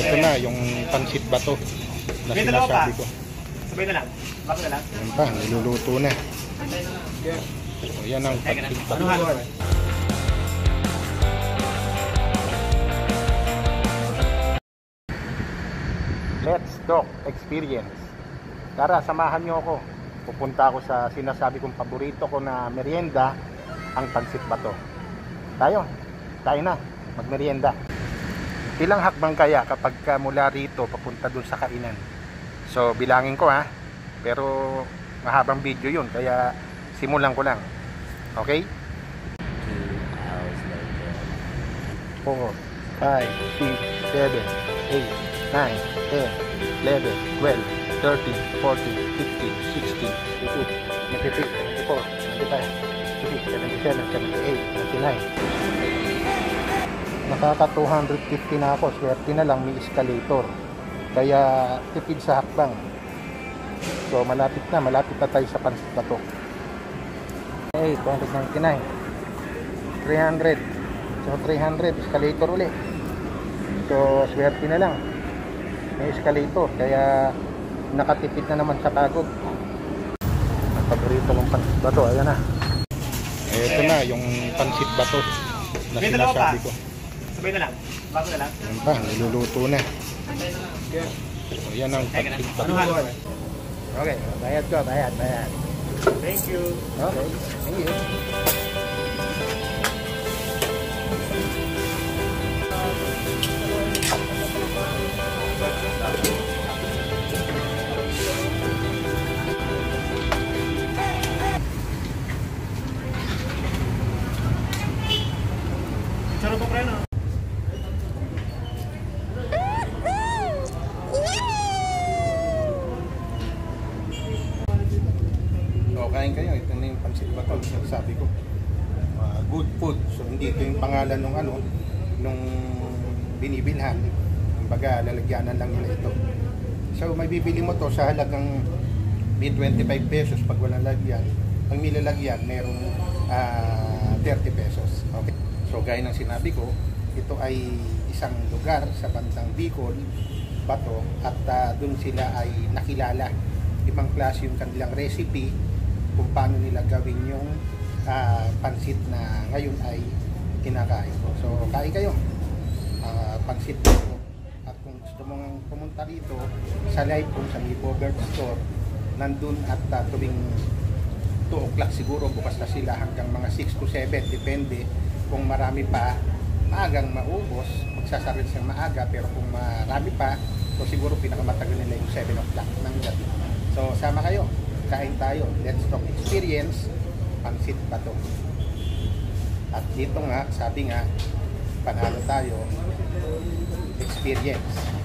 Ito na, yung pansit bato na sinasabi ko. Sabay na lang. Bako na lang. Yan pa, niluluto na. So, yan ang pansit bato. Let's Talk Experience. Tara, samahan nyo ako. Pupunta ako sa sinasabi kong paborito ko na merienda, ang pansit bato. Tayo na, magmerienda. Ilang hakbang kaya kapag mula rito papunta dun sa kainan? So, bilangin ko ha. Pero mahabang video yun, kaya simulan ko lang. Okay? 2 hours later. 4, 5, 6, 7, 8, 9, 10, 11, 12, 13, 14, 15, 16, 17, 18, 24, 25, 26, 27, 28, 29. Nakaka 250 na ako. Swerte na lang may escalator. Kaya tipid sa hakbang. So malapit na tayo sa pansit bato. 299, 300. So 300 escalator ulit. So swerte na lang may escalator, kaya nakatipid na naman sa pagod. Ang paborito kong pansit bato, ayan na. Ito na yung pansit bato na sinasabi ko. Sabay na lang. Bako na lang. Yan pa, niluluto na. So yan ang pansit bato. Okay, bayad. Thank you. Okay, thank you. Sarap po preno. So, kain kayo. Ito na yung pansit bato. Sabi ko, good food. So, hindi ito yung pangalan nung binibilhan. Kumbaga, lalagyanan lang nila ito. So, may bibili mo to sa halagang may 25 pesos pag walang lagyan. Pag may lalagyan, merong 30 pesos. Okay. So, gaya ng sinabi ko, ito ay isang lugar sa bandang Bicol, Bato, at dun sila ay nakilala. Ibang klase yung kanilang recipe kung paano nila gawin yung pansit na ngayon ay kinakain ko. So, kain kayo. Pansit bato. At kung gusto mong pumunta dito sa live kung sa Mibo Bird Store, nandun at tuwing 2 o'clock siguro bukas na sila hanggang mga 6 to 7, depende kung marami pa, maagang maubos, magsasaril siyang maaga, pero kung marami pa, so siguro pinakamatagal nila yung 7 o'clock ng gabi. So sama kayo, kain tayo, Let's Talk Experience, pansit bato. At dito nga, sabi nga, panalo tayo, experience.